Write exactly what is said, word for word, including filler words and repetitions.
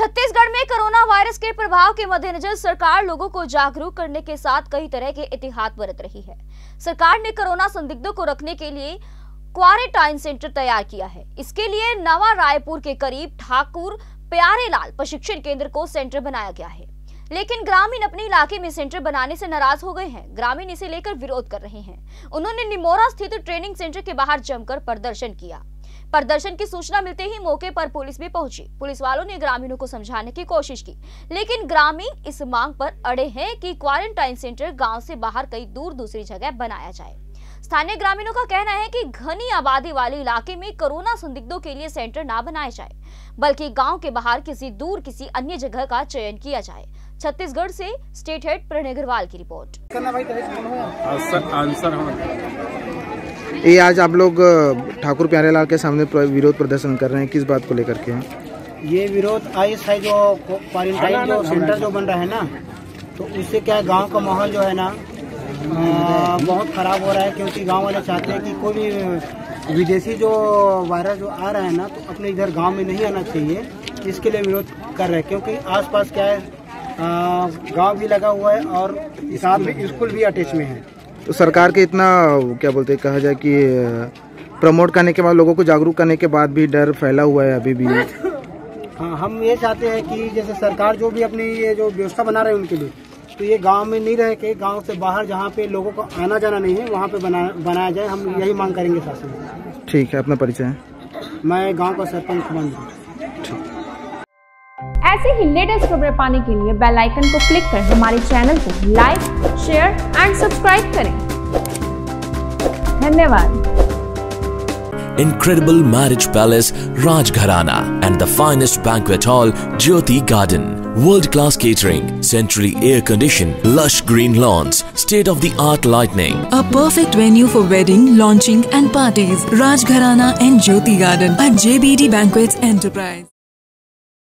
छत्तीसगढ़ में corona virus के प्रभाव के मद्देनजर सरकार लोगों को जागरूक करने के साथ कई तरह के एहतियात बरत रही है। सरकार ने कोरोना संदिग्धों को रखने के लिए क्वारंटाइन सेंटर तैयार किया है। इसके लिए नवा रायपुर के करीब ठाकुर प्यारेलाल प्रशिक्षण केंद्र को सेंटर बनाया गया है, लेकिन ग्रामीण अपने इलाके में सेंटर बनाने से नाराज हो गए हैं। ग्रामीण इसे लेकर विरोध कर रहे हैं। उन्होंने निमोरा स्थित ट्रेनिंग सेंटर के बाहर जमकर प्रदर्शन किया। प्रदर्शन की सूचना मिलते ही मौके पर पुलिस भी पहुंची। पुलिस वालों ने ग्रामीणों को समझाने की कोशिश की, लेकिन ग्रामीण इस मांग पर अड़े हैं कि क्वारंटाइन सेंटर गांव से बाहर कहीं दूर दूसरी जगह बनाया जाए। स्थानीय ग्रामीणों का कहना है कि घनी आबादी वाले इलाके में कोरोना संदिग्धों के लिए सेंटर ना बनाया जाए, बल्कि गांव के बाहर किसी दूर किसी अन्य जगह का चयन किया जाए। छत्तीसगढ़ से स्टेट हेड प्रणय अग्रवाल की रिपोर्ट। ये आज आप लोग ठाकुर प्यारेलाल के सामने विरोध प्रदर्शन कर रहे हैं, किस बात को लेकर के? ये विरोध आइस है जो क्वारंटाइन जो सेंटर जो बन रहा है ना, तो उससे क्या है, गांव का माहौल जो है ना आ, बहुत खराब हो रहा है। क्योंकि गांव वाले चाहते हैं कि कोई भी विदेशी जो वायरस जो आ रहा है ना, तो अपने इधर गांव में नहीं आना चाहिए। इसके लिए विरोध कर रहे हैं, क्योंकि आसपास क्या है, गांव भी लगा हुआ है और साथ में स्कूल भी अटैच में है। तो सरकार के इतना क्या बोलते कहा जाए कि प्रमोट करने के बाद, लोगों को जागरूक करने के बाद भी डर फैला हुआ है अभी भी। हाँ, हम ये चाहते हैं कि जैसे सरकार जो भी अपनी ये जो व्यवस्था बना रहे हैं उनके लिए, तो ये गांव में नहीं रह के गांव से बाहर जहाँ पे लोगों को आना जाना नहीं है, वहाँ पे बना बनाया जाए। हम यही मांग करेंगे शासन। ठीक है, अपना परिचय? मैं गाँव का सरपंच बन। ऐसे ही लेटेस्ट खबरें पाने के लिए बेल आइकन को क्लिक कर हमारे चैनल को लाइक, शेयर एंड सब्सक्राइब करें। धन्यवाद। Incredible marriage palace Rajgharana and the finest banquet hall Jyoti Garden. World-class catering, centrally air-conditioned, lush green lawns, state-of-the-art lighting. A perfect venue for wedding, launching and parties. Rajgharana and Jyoti Garden at J B D Banquets Enterprise.